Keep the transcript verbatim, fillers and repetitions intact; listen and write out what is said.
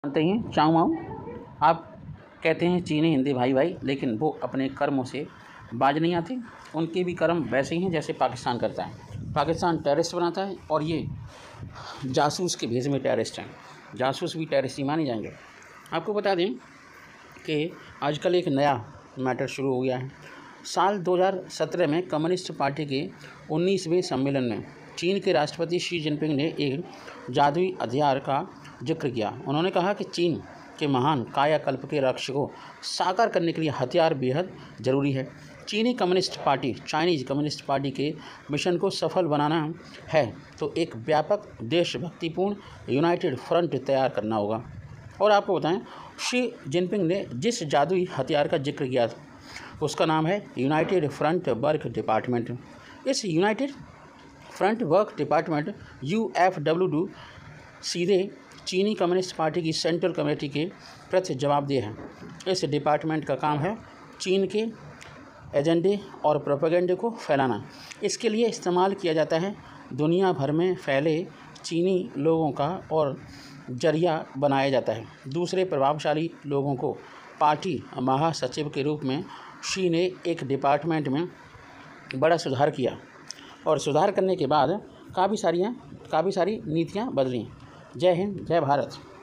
जानते हैं चाऊ माऊ। आप कहते हैं चीनी हिंदी भाई भाई, लेकिन वो अपने कर्मों से बाज नहीं आते। उनके भी कर्म वैसे ही हैं जैसे पाकिस्तान करता है। पाकिस्तान टेररिस्ट बनाता है और ये जासूस के भेज में टेररिस्ट हैं। जासूस भी टेररिस्ट ही माने जाएंगे। आपको बता दें कि आजकल एक नया मैटर शुरू हो गया है। साल दो हज़ार सत्रह में कम्युनिस्ट पार्टी के उन्नीसवें सम्मेलन में चीन के राष्ट्रपति शी जिनपिंग ने एक जादुई हथियार का जिक्र किया। उन्होंने कहा कि चीन के महान कायाकल्प के लक्ष्य को साकार करने के लिए हथियार बेहद ज़रूरी है। चीनी communist party Chinese communist party के मिशन को सफल बनाना है तो एक व्यापक देशभक्तिपूर्ण यूनाइटेड फ्रंट तैयार करना होगा। और आपको बताएं, शी जिनपिंग ने जिस जादुई हथियार का जिक्र किया उसका नाम है यूनाइटेड फ्रंट वर्क डिपार्टमेंट। इस United Front Work Department U F W D सीधे चीनी कम्युनिस्ट पार्टी की सेंट्रल कमेटी के प्रति जवाबदेह है। इस डिपार्टमेंट का काम है चीन के एजेंडे और प्रोपेगेंडे को फैलाना। इसके लिए इस्तेमाल किया जाता है दुनिया भर में फैले चीनी लोगों का और जरिया बनाया जाता है दूसरे प्रभावशाली लोगों को। पार्टी महासचिव के रूप में शी ने एक डिपार्टमेंट में बड़ा सुधार किया और सुधार करने के बाद काफ़ी सारियाँ काफ़ी सारी नीतियाँ बदली। जय हिंद, जय भारत।